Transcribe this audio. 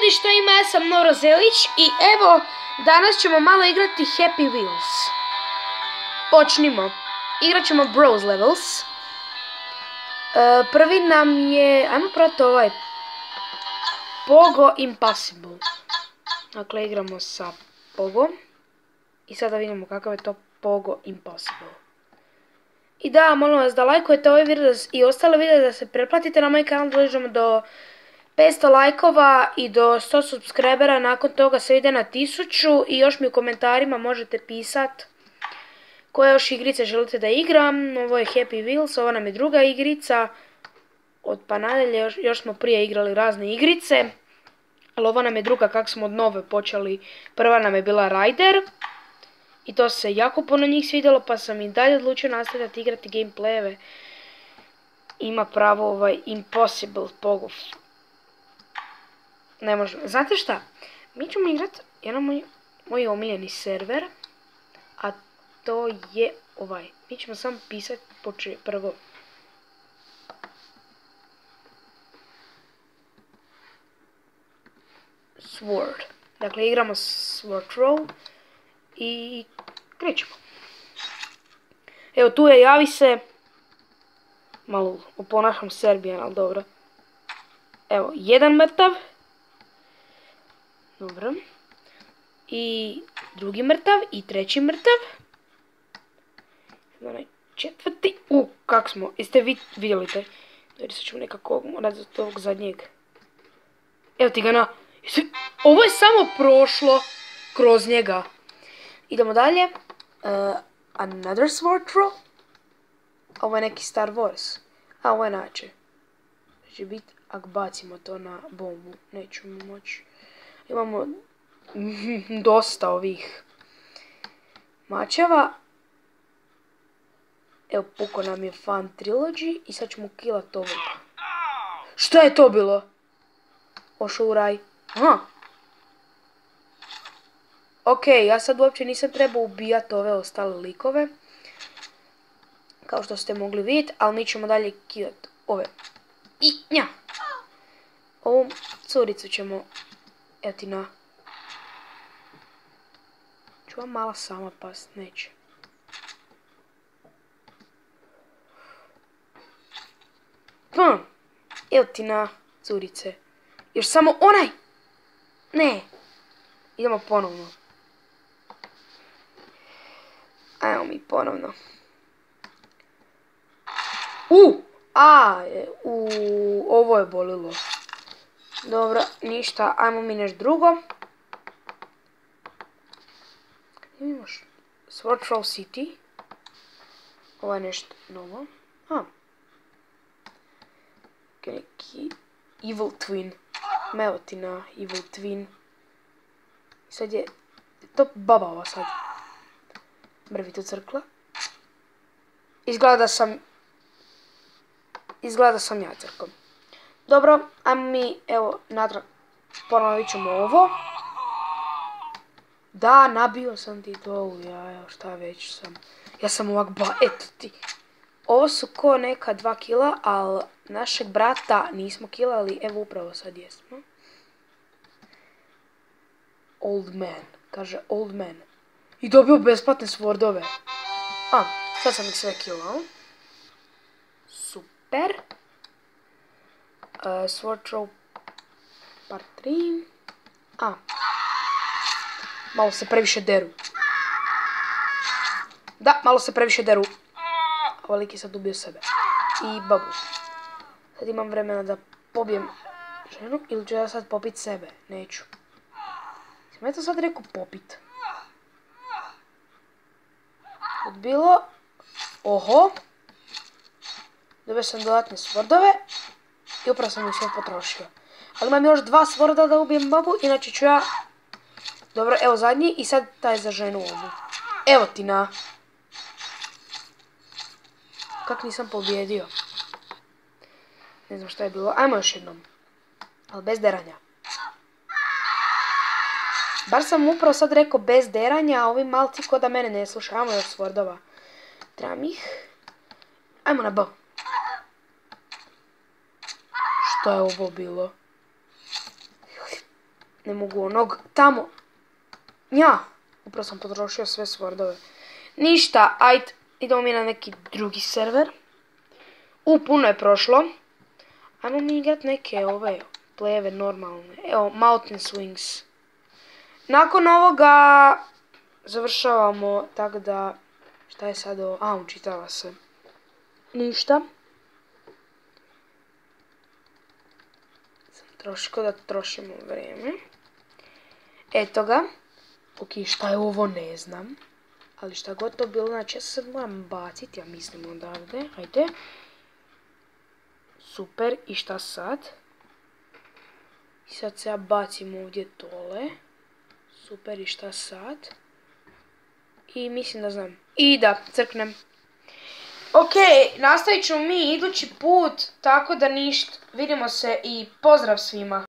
ljudi, što ima, ja sam Noro Zelić i evo, danas ćemo malo igrati Happy Wheels. Počnimo. Igrat ćemo Bros Levels. Prvi nam je, ajmo proti ovaj, Pogo Impossible. Dakle, igramo sa Pogo. I sada vidimo kakav je to Pogo Impossible. I da, molim vas da lajkujete ovaj video i ostale videe, da se pretplatite na moj kanal, dođemo do 500 lajkova i do 100 subscribera, nakon toga se ide na 1000 i još mi u komentarima možete pisat koje još igrice želite da igram. Ovo je Happy Wheels, ovo nam je druga igrica, od pa nadalje još smo prije igrali razne igrice, ali ovo nam je druga kak smo od nove počeli. Prva nam je bila Rider i to se jako puno njih svidjelo, pa sam i dalje odlučio nastavljati igrati gameplayeve. Ima pravo ovaj Impossible Pogo. Ne možemo. Znate šta? Mi ćemo igrati jedan moj omiljeni server, a to je ovaj. Mi ćemo samo pisati prvo. Sword. Dakle, igramo Sword Throw i krećemo. Evo, tu je, javi se. Malo oponašam Serbijan, ali dobro. Evo, jedan mrtav. Dobro. I drugi mrtav i treći mrtav. Četvrti. Kak smo. Jeste vi vidjeli te? Sad ćemo nekako morati za ovog zadnjeg. Evo ti ga na. Ovo je samo prošlo kroz njega. Idemo dalje. Another sword throw. Ovo je neki Star Wars. A ovo je način. Znači biti, ako bacimo to na bombu, nećemo moći. Imamo dosta ovih mačeva. Evo, puko nam je Fun Trilogy i sad ćemo killat ovog. Šta je to bilo? Ošao u raj. Aha. Ok, ja sad uopće nisam trebao ubijati ove ostale likove. Kao što ste mogli vidjeti, ali mi ćemo dalje killat ove. I nja. Ovu curicu ćemo, evo ti na. Ću vam mala sama past, neće. Evo ti na, curice. Još samo onaj. Ne. Idemo ponovno. Ajmo mi ponovno. Ovo je bolilo. Dobro, ništa, ajmo mi nešto drugo. Imamo Sword Throw City. Ovo je nešto novo. Neki Evil Twin. Evo ti na Evil Twin. Sad je to baba ova sad. Mrvitu crkla. Izgleda da sam ja crkom. Dobro, ajmo mi, evo, natrag, ponovit ćemo ovo. Da, nabio sam ti to u jaja, šta već sam. Ja sam ovak eto ti. Ovo su ko neka 2 kila, ali našeg brata nismo kilali, evo upravo sad jesmo. Old man, kaže old man. I dobio besplatne swordove. Sad sam ih sve kilao. Super. Sword Throw part 3. Malo se previše deru. Da, malo se previše deru. Ovo lik je sad ubio sebe. I babu. Sad imam vremena da pobijem ženu ili ću ja sad popit sebe? Neću. Sam ja to sad rekao popit. Odbilo. Oho. Dobio sam dodatne swordove. I upravo sam ih sve potrošio. Ali imam još 2 sworda da ubijem babu, inače ću ja... Dobro, evo zadnji i sad taj za ženu ovu. Evo ti na... Kak nisam pobjedio? Ne znam šta je bilo. Ajmo još jednom. Ali bez deranja. Bar sam upravo sad rekao bez deranja, a ovi malci ko da mene ne sluša. Ajmo još swordova. Trebam ih. Ajmo na B. Šta je ovo bilo? Ne mogu onog tamo. Ja, upravo sam potrošio sve swordove. Ništa, ajde, idemo mi na neki drugi server. Puno je prošlo. Ajmo mi igrat neke ove pleve normalne. Evo, Mountain Swings. Nakon ovoga završavamo, tako da, šta je sad ovo? Učitava se. Ništa. Troško da trošimo vrijeme. Eto ga. Ok, šta je ovo ne znam. Ali šta god to bilo, znači ja sad moram baciti, ja mislim odavde. Hajde. Super, i šta sad? I sad se ja bacim ovdje dole. Super, i šta sad? I mislim da znam. I da, crknem. Ok, nastavit ćemo mi idući put, tako da ništa. Vidimo se i pozdrav svima.